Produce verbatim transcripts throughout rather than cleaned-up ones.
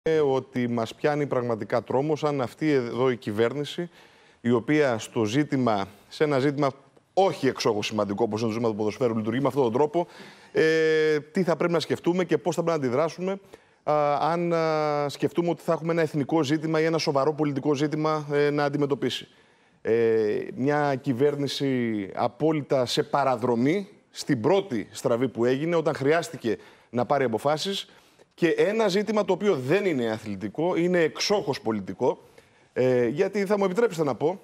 Ότι μας πιάνει πραγματικά τρόμος αν αυτή εδώ η κυβέρνηση, η οποία στο ζήτημα, σε ένα ζήτημα όχι εξόχως σημαντικό όπως είναι το ζήτημα του ποδοσφαίρου, λειτουργεί με αυτόν τον τρόπο, ε, τι θα πρέπει να σκεφτούμε και πώς θα πρέπει να αντιδράσουμε α, αν α, σκεφτούμε ότι θα έχουμε ένα εθνικό ζήτημα ή ένα σοβαρό πολιτικό ζήτημα ε, να αντιμετωπίσει. Ε, μια κυβέρνηση απόλυτα σε παραδρομή στην πρώτη στραβή που έγινε, όταν χρειάστηκε να πάρει αποφάσεις. Και ένα ζήτημα το οποίο δεν είναι αθλητικό, είναι εξόχως πολιτικό. Ε, γιατί θα μου επιτρέψετε να πω,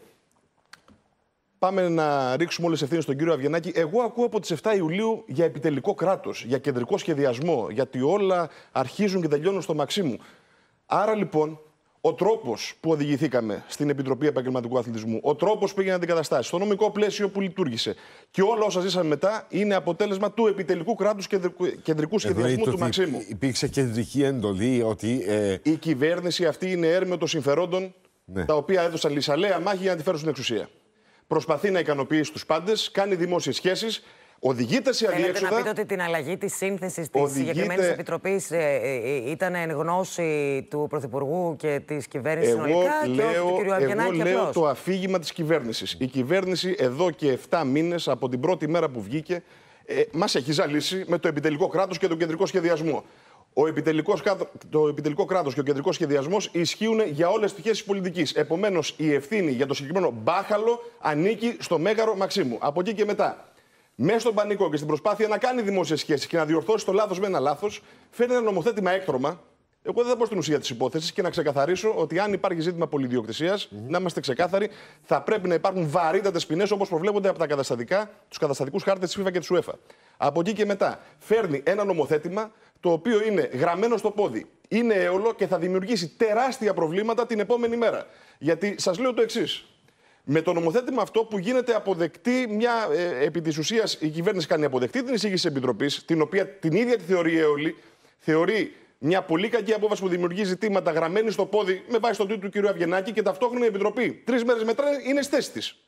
πάμε να ρίξουμε όλες τις ευθύνες στον κύριο Αβγενάκη. Εγώ ακούω από τις εφτά Ιουλίου για επιτελικό κράτος, για κεντρικό σχεδιασμό, γιατί όλα αρχίζουν και τελειώνουν στο Μαξίμου. Άρα λοιπόν, ο τρόπος που οδηγηθήκαμε στην Επιτροπή Επαγγελματικού Αθλητισμού, ο τρόπος που έγιναν αντικαταστάσεις, το νομικό πλαίσιο που λειτουργήσε και όλα όσα ζήσαμε μετά είναι αποτέλεσμα του επιτελικού κράτους και κεντρικού σχεδιασμού του Μαξίμου. Υπήρξε κεντρική εντολή ότι. Ε... Η κυβέρνηση αυτή είναι έρμεο των συμφερόντων, ναι, τα οποία έδωσαν λυσαλέα μάχη για να τη φέρουν στην εξουσία. Προσπαθεί να ικανοποιήσει τους πάντες, κάνει δημόσιες σχέσεις. Οδηγείται σε αδιέξοδα. Θέλετε να πείτε ότι την αλλαγή της σύνθεσης της οδηγείται... συγκεκριμένης επιτροπής ε, ε, ήταν εν γνώση του Πρωθυπουργού και της κυβέρνησης συνολικά και όχι του κ. Αβγενάκη? Εγώ λέω απλώς το αφήγημα της κυβέρνησης. Η κυβέρνηση εδώ και επτά μήνες από την πρώτη μέρα που βγήκε ε, μας έχει ζαλίσει με το επιτελικό κράτος και τον κεντρικό σχεδιασμό. Ο επιτελικός, το επιτελικό κράτος και ο κεντρικός σχεδιασμός ισχύουν για όλες τις πτυχές της πολιτικής. Επομένως, η ευθύνη για το συγκεκριμένο μπάχαλο ανήκει στο μέγαρο Μαξίμου. Από εκεί και μετά, μέσα στον πανικό και στην προσπάθεια να κάνει δημόσιες σχέσεις και να διορθώσει το λάθος με ένα λάθος, φέρνει ένα νομοθέτημα έκτρωμα. Εγώ δεν θα πω στην ουσία της υπόθεσης και να ξεκαθαρίσω ότι αν υπάρχει ζήτημα πολυδιοκτησίας, mm-hmm. να είμαστε ξεκάθαροι, θα πρέπει να υπάρχουν βαρύτατες ποινές όπως προβλέπονται από τα καταστατικά, τους καταστατικούς χάρτες της FIFA και της UEFA. Από εκεί και μετά, φέρνει ένα νομοθέτημα το οποίο είναι γραμμένο στο πόδι, είναι έολο και θα δημιουργήσει τεράστια προβλήματα την επόμενη μέρα. Γιατί σας λέω το εξής. Με το νομοθέτημα αυτό που γίνεται αποδεκτή, μια, ε, επί της ουσίας η κυβέρνηση κάνει αποδεκτή την εισήγηση της Επιτροπής, την οποία την ίδια τη θεωρεί έολη, θεωρεί μια πολύ κακή απόφαση που δημιουργεί ζητήματα γραμμένη στο πόδι με βάση τον τίτλο του κ. Αβγενάκη και ταυτόχρονα η Επιτροπή τρεις μέρες μετά είναι στη θέση της.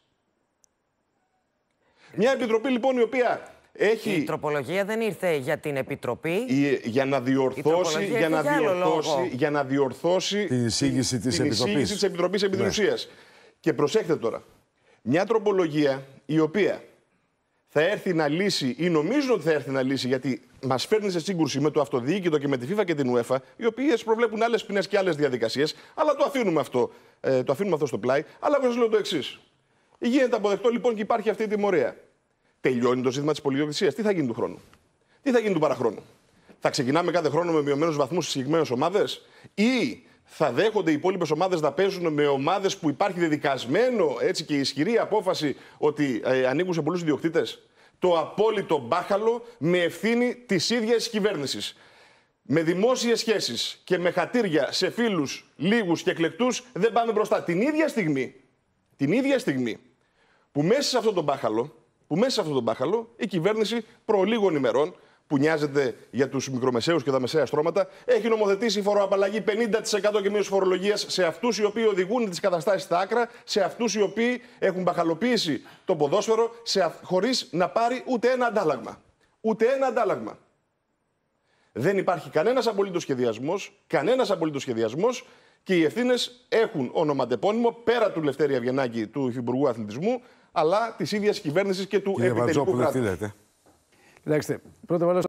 Μια Επιτροπή λοιπόν η οποία έχει... Η τροπολογία δεν ήρθε για την Επιτροπή. Η... Για να διορθώσει, για να διορθώσει, για να διορθώσει την εισήγηση της την Επιτροπής. Εισήγηση της Επιτροπής επί της ουσίας. Και προσέχτε τώρα, μια τροπολογία η οποία θα έρθει να λύσει ή νομίζω ότι θα έρθει να λύσει, γιατί μας φέρνει σε σύγκρουση με το αυτοδιοίκητο και με τη FIFA και την UEFA, οι οποίες προβλέπουν άλλες ποινές και άλλες διαδικασίες, αλλά το αφήνουμε αυτό, ε, το αφήνουμε αυτό στο πλάι. Αλλά εγώ σας λέω το εξής. Γίνεται αποδεκτό λοιπόν και υπάρχει αυτή η τιμωρία. Τελειώνει το ζήτημα της πολυδιοκτησίας. Τι θα γίνει του χρόνου? Τι θα γίνει του παραχρόνου? Θα ξεκινάμε κάθε χρόνο με μειωμένους βαθμούς στις συγκεκριμένες ομάδες, ή θα δέχονται οι υπόλοιπες ομάδες να παίζουν με ομάδες που υπάρχει δεδικασμένο έτσι, και ισχυρή απόφαση ότι ε, ανήκουν σε πολλούς ιδιοκτήτες? Το απόλυτο μπάχαλο με ευθύνη της ίδιας κυβέρνησης. Με δημόσιες σχέσεις και με χατήρια σε φίλους λίγους και εκλεκτούς δεν πάμε μπροστά. Την ίδια στιγμή, την ίδια στιγμή που μέσα σε αυτό το μπάχαλο, που μέσα σε αυτό το μπάχαλο η κυβέρνηση προ λίγων ημερών, που νοιάζεται για τους μικρομεσαίους και τα μεσαία στρώματα, έχει νομοθετήσει φοροαπαλλαγή πενήντα τοις εκατό και μείωση φορολογίας σε αυτούς οι οποίοι οδηγούν τις καταστάσεις στα άκρα, σε αυτούς οι οποίοι έχουν μπαχαλοποιήσει το ποδόσφαιρο, σε, χωρίς να πάρει ούτε ένα αντάλλαγμα. Ούτε ένα αντάλλαγμα. Δεν υπάρχει κανένας απολύτως σχεδιασμός, κανένας απολύτως σχεδιασμός και οι ευθύνες έχουν ονοματεπώνυμο πέρα του Λευτέρη Αβγενάκη, του Υφυπουργού Αθλητισμού, αλλά της ίδιας κυβέρνησης και του επιτελικού κράτους. Κοιτάξτε, πρώτα απ' όλα